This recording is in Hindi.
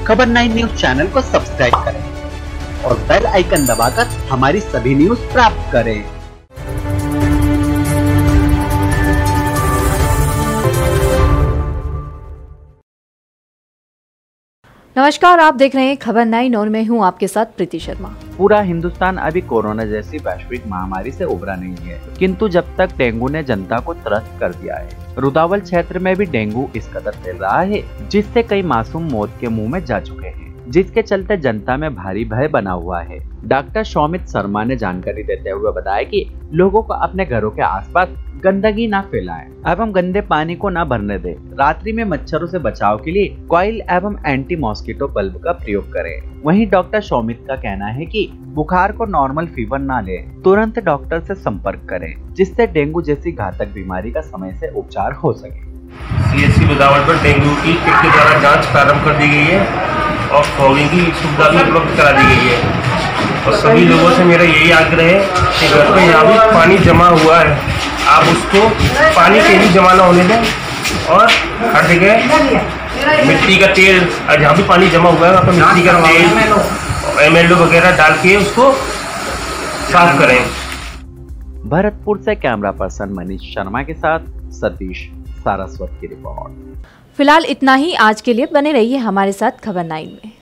खबर 9 न्यूज चैनल को सब्सक्राइब करें और बेल आइकन दबाकर हमारी सभी न्यूज प्राप्त करें। नमस्कार, आप देख रहे हैं खबर 9 और मैं हूं आपके साथ प्रीति शर्मा। पूरा हिंदुस्तान अभी कोरोना जैसी वैश्विक महामारी से उबरा नहीं है, किंतु जब तक डेंगू ने जनता को त्रस्त कर दिया है। रुदावल क्षेत्र में भी डेंगू इस कदर फैल रहा है जिससे कई मासूम मौत के मुंह में जा चुके हैं, जिसके चलते जनता में भारी भय बना हुआ है। डॉक्टर शौमित शर्मा ने जानकारी देते हुए बताया कि लोगों को अपने घरों के आसपास गंदगी न फैलाएं एवं गंदे पानी को न भरने दें। रात्रि में मच्छरों से बचाव के लिए कॉइल एवं एंटी मॉस्किटो बल्ब का प्रयोग करें। वहीं डॉक्टर शौमित का कहना है कि बुखार को नॉर्मल फीवर न ले, तुरंत डॉक्टर से संपर्क करें, जिससे डेंगू जैसी घातक बीमारी का समय से उपचार हो सके। CHC रुदावल पर डेंगू की किट के द्वारा जांच प्रारंभ कर दी गई है और फॉगिंग की सुविधा भी उपलब्ध करा दी गई है। और सभी लोगों से मेरा यही आग्रह है कि घर पे यहाँ भी पानी जमा हुआ है, आप उसको पानी के भी जमा ना होने दें और हर जगह मिट्टी का तेल, जहाँ भी पानी जमा हुआ है वहाँ पर मिट्टी का तेल MLO वगैरह डाल के उसको साफ करें। भरतपुर से कैमरा पर्सन मनीष शर्मा के साथ सतीश सारस्वत की रिपोर्ट। फिलहाल इतना ही आज के लिए। बने रहिए हमारे साथ खबर 9 में।